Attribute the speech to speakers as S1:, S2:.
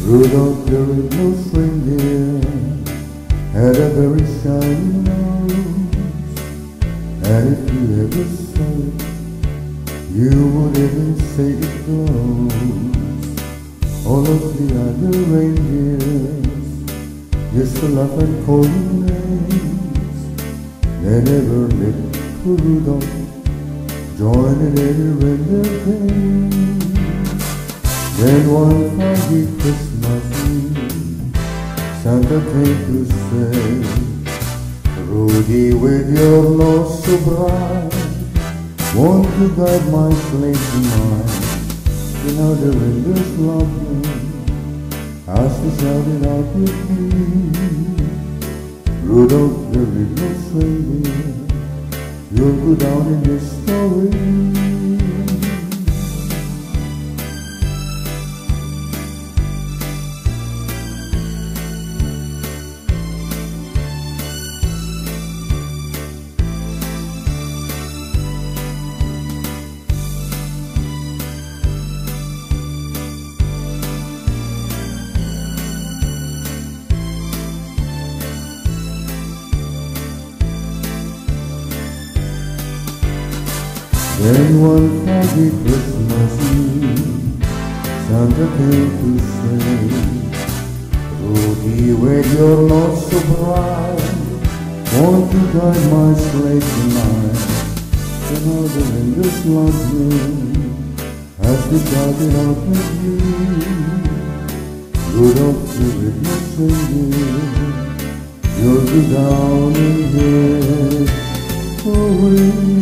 S1: Rudolph the red-nosed reindeer had a very shiny nose, and if you ever saw it, you would even say it glows. All of the other reindeers used to laugh and call him names. They never let poor Rudolph join in any reindeer games. Then one foggy Christmas Eve, Santa came to say, Rudy, with your nose so bright, won't you guide my sleigh tonight? You know the reindeers love me, as we shouted out with me. Rudolph the red-nosed reindeer, you'll go down in this story. Then one foggy Christmas Eve, Santa came to say, Rudy, with your nose so bright, won't you guide my sleigh tonight? And all the reindeers loved me, as we shouted out with you. Rudolph the red-nosed reindeer, you'll be down in history.